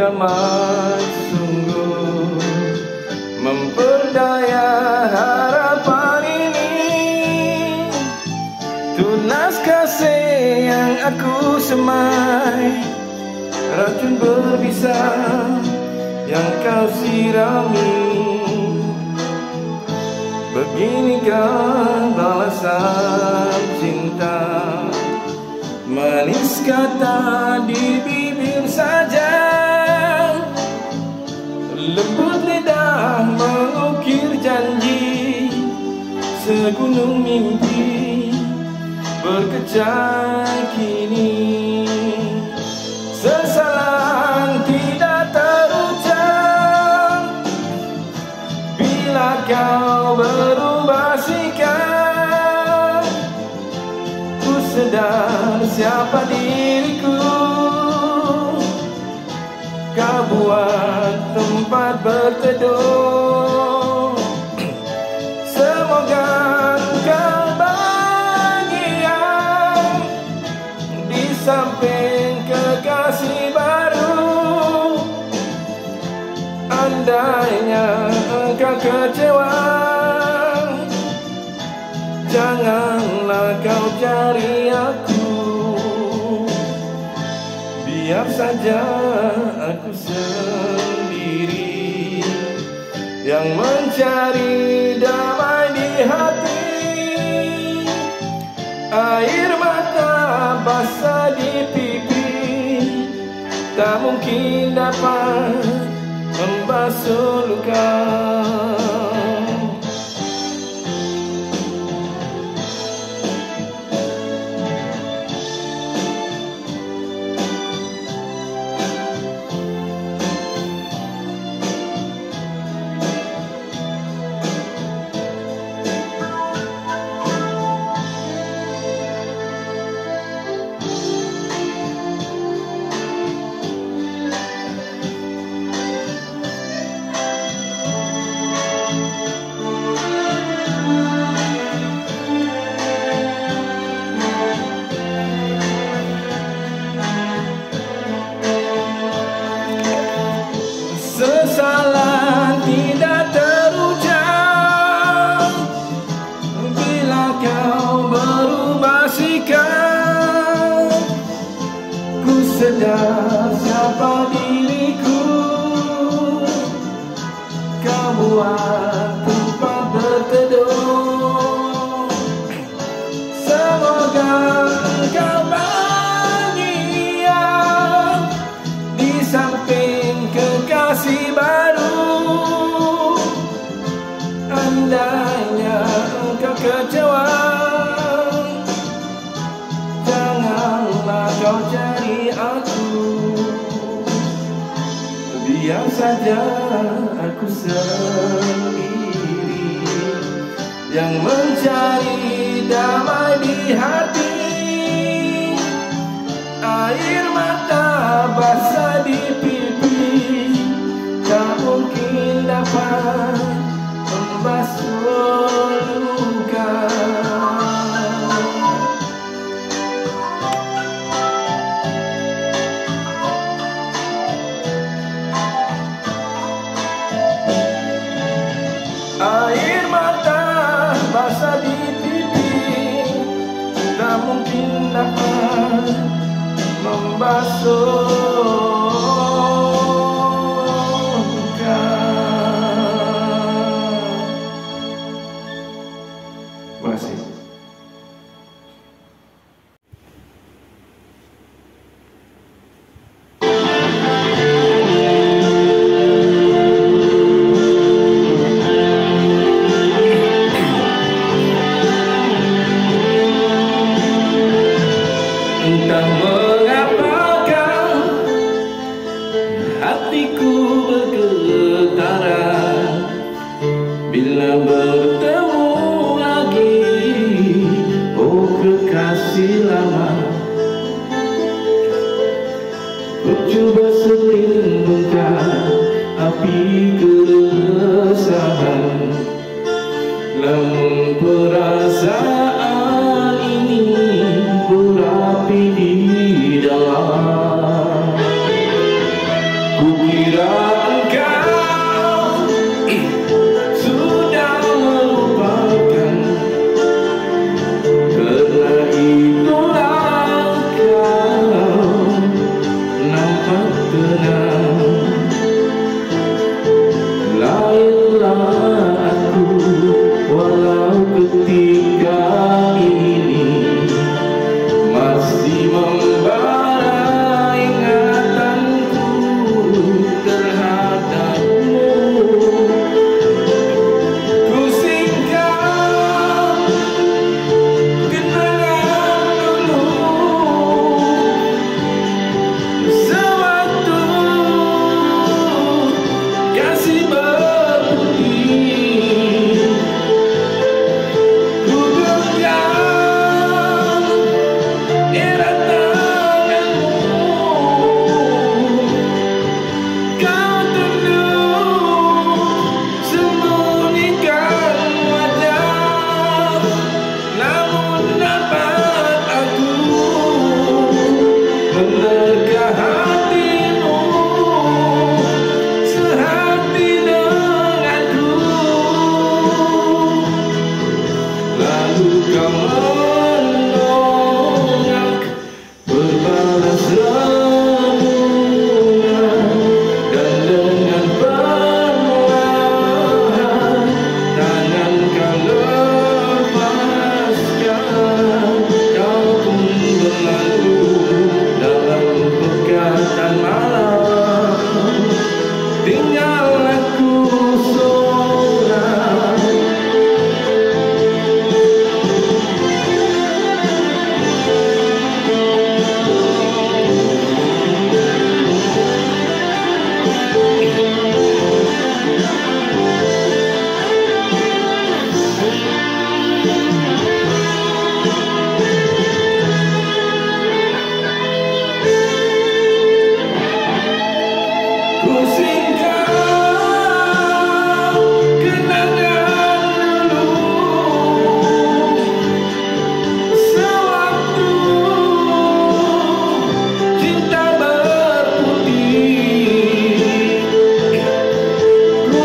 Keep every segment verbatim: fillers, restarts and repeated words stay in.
amat sungguh memperdaya harapan ini. Tunas kasih yang aku semai, racun berbisa yang kau sirami. Beginikah balasan cinta, manis kata di bibir saja, lembut lidah mengukir janji, segunung mimpi berkecai kini. Sesalan tidak terucap bila kau berubah sikap. Ku sedar siapa diriku, kau buat tempat berteduh. Semoga kau bahagia di samping kekasih baru. Andainya engkau kecewa, janganlah kau cari aku. Biar saja aku sendiri yang mencari damai di hati. Air mata basah di pipi tak mungkin dapat membasuh luka. Sesalan tidak terucap bila kau berubah sikap. Ku sedar siapa diriku, kau buat tempat berteduh. Semoga kau bahagia di samping kekasih baru. Andainya engkau kecewa, janganlah kau cari aku. Biar saja aku sendiri yang mencari damai di hati. Air mata basah di pipi tak mungkin dapat membasuh luka. Air mata basah di pipi tak mungkin dapat membasuh. Entah mengapakah hatiku bergetaran bila bertemu lagi, oh kekasih lama. Ku coba selindungkan api keresahan, namun perasaan ini berapi di dalam. Ku tenang. Lainlah aku walau ketika ini masih membara ingatanku terhadapmu. Ku singkap kenangan dulu sewaktu kasih berputih. Ku genggam erat tanganmu, kau tunduk sembunyikan wajah, namun dapat aku menerka hatimu sehati denganku. Lalu kau menolak berbalas renungan, dan dengan perlahan tangan kau lepaskan. Kau pun berlalu dalam pekatan malam, tinggal aku seorang. Ku singkap kenangan dulu sewaktu cinta berputih. Ku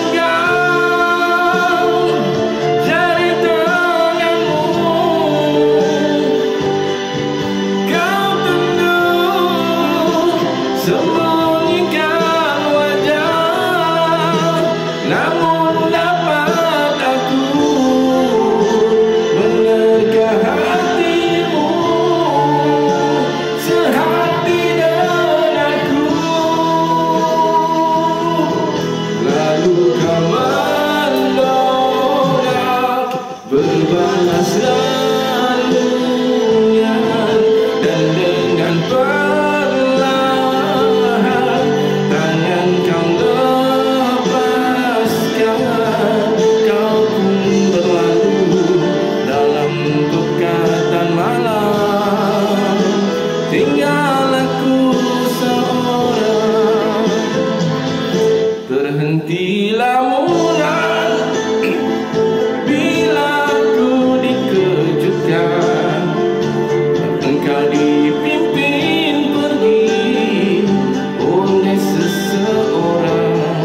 genggam jari tanganmu, kau tunduk sembunyikan wajah, namun dapat aku menerka hatimu sehati denganku. Lalu kau menolak berbalas renungan, dan dengan perlahan tangan kau lepaskan. Kau pun berlalu dalam pekatan malam, tinggal aku seorang. Terhenti lamunan bila ku dikejutkan, engkau dipimpin pergi oleh seseorang.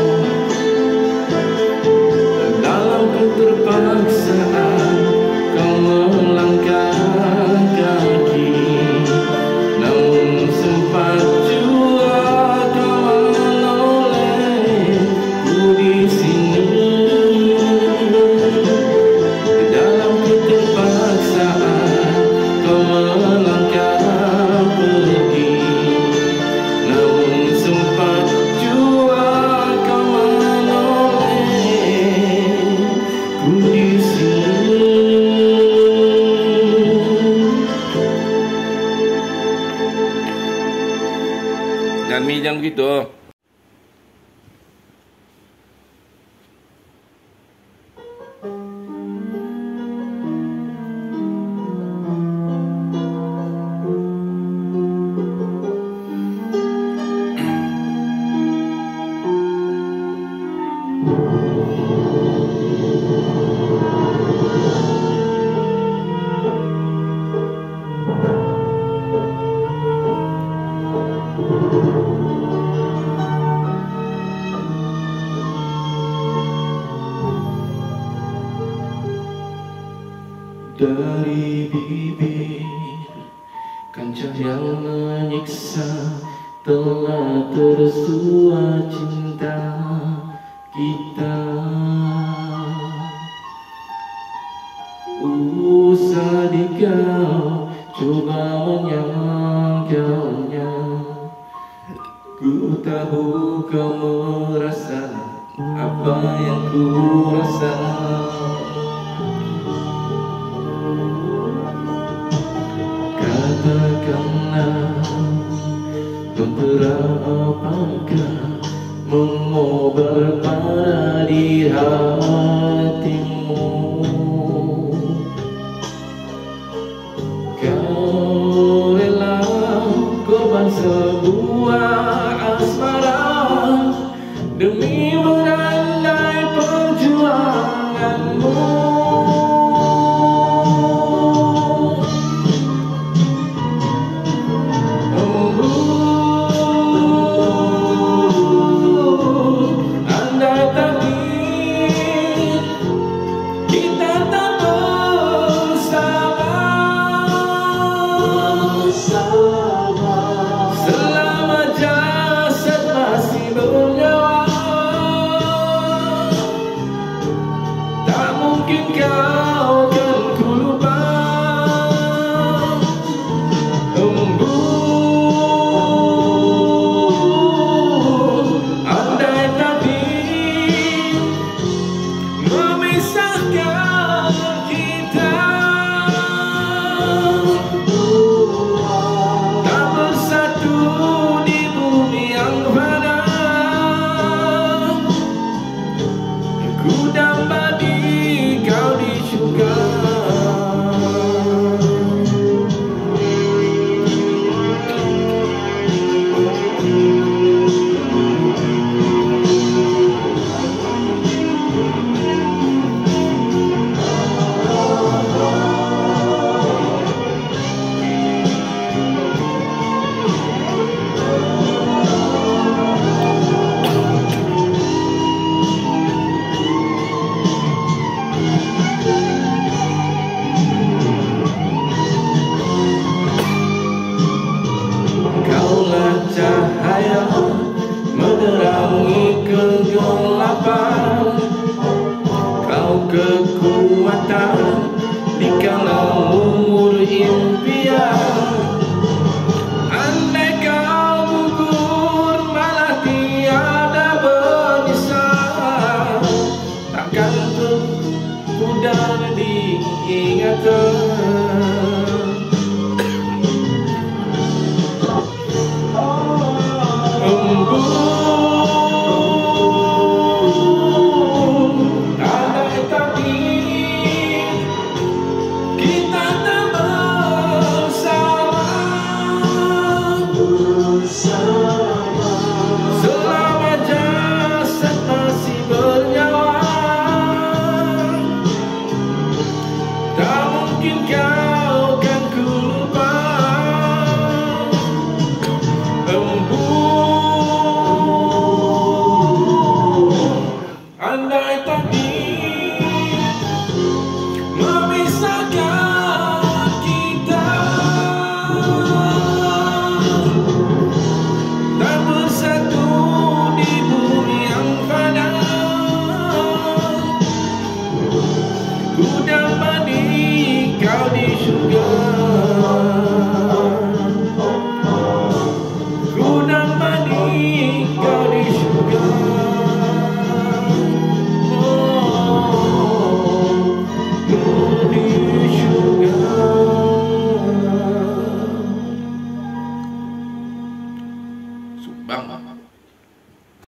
Dalam keterpaksaan kau melangkah kaki, namun sempat jua kau menolehku di sini. Dalam keterpaksaan kau melangkah pergi, namun sempat jua kau menolehku di sini. Dan Mi jangan begitu. Dari bibir kancah yang menyiksa telah tersuah cinta kita. Usah dikau coba menyangkalnya, ku tahu kau merasa apa yang ku rasa. Katakanlah, tentera apakah mengobar pada di hatimu? Kau rela korban sebuah asmara demi berandai perjuanganmu. Kau kan ku lupa, embu. Andai tadi memisahkan kita, tak bersatu di bumi yang fana, ku damba di kau di syurga. Cahaya menerangi kegelapan, kau kekuatan di kala umur impian. Andai kau gugur malah tiada menyesal, takkan terpudar diingatan. Oh,